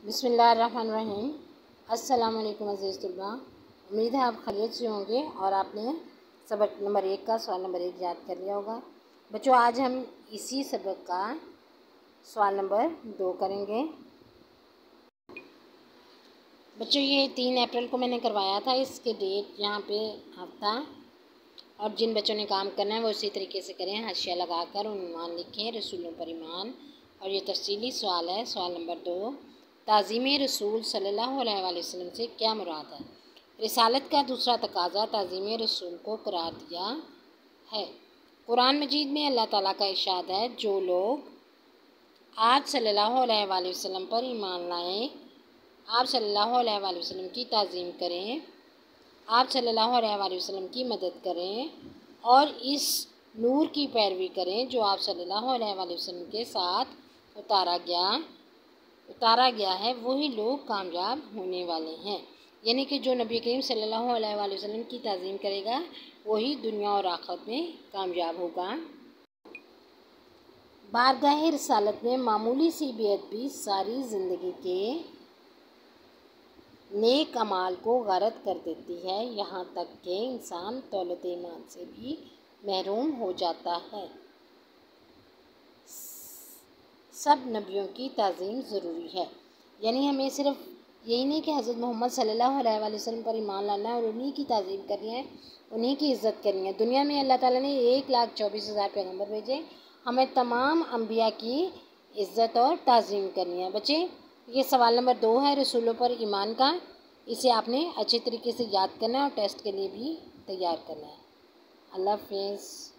बिस्मिल्लाहिर्रहमानिर्रहीम। अस्सलाम वालेकुम अज़ीज़ तलबा। उम्मीद है आप खैरियत से होंगे और आपने सबक नंबर 1 का सवाल नंबर 1 याद कर लिया होगा। बच्चों, आज हम इसी सबक का सवाल नंबर 2 करेंगे। बच्चों, ये 3 अप्रैल को मैंने करवाया था। इसके डेट यहाँ पे हफ्ता, और जिन बच्चों ने काम करना है वो इसी तरीके से करें। हाशिया लगाकर उन्वान लिखें, रसूलों पर ईमान। और ये तफसीली सवाल है। सवाल नंबर 2, ताज़ीम रसूल सल्लल्लाहु अलैहि वसल्लम से क्या मुराद है? रिसालत का दूसरा तकाजा ताज़ीम रसूल को करार दिया है। कुरान मजीद में अल्लाह ताला का इरशाद है, जो लोग आप सल्लल्लाहु अलैहि वसल्लम पर ईमान लाएं, आप सल्लल्लाहु अलैहि वसल्लम की ताज़ीम करें, आप सल्लल्लाहु अलैहि वसल्लम की मदद करें और इस नूर की पैरवी करें जो आप सल्लल्लाहु अलैहि वसल्लम के साथ उतारा गया है, वही लोग कामयाब होने वाले हैं। यानी कि जो नबी करीम सल्लल्लाहु अलैहि वसल्लम की ताज़ीम करेगा वही दुनिया और आखिरत में कामयाब होगा। बारगाह रिसालत में मामूली सी बेअदबी सारी ज़िंदगी के नेक अमाल को गारत कर देती है, यहाँ तक कि इंसान दौलत ईमान से भी महरूम हो जाता है। सब नबियों की ताज़ीम ज़रूरी है। यानी हमें सिर्फ यही नहीं कि हज़रत मोहम्मद सल्लल्लाहु अलैहि वसल्लम पर ईमान लाना है और उन्हीं की ताज़ीम करनी है, उन्हीं की इज़्ज़त करनी है। दुनिया में अल्लाह ताला ने 1,24,000 पैगम्बर भेजे, हमें तमाम अम्बिया की इज़्ज़त और ताज़ीम करनी है। बच्चे, ये सवाल नंबर 2 है रसूलों पर ईमान का। इसे आपने अच्छे तरीके से याद करना है और टेस्ट के लिए भी तैयार करना है। अल्लाह हाफ़िज़।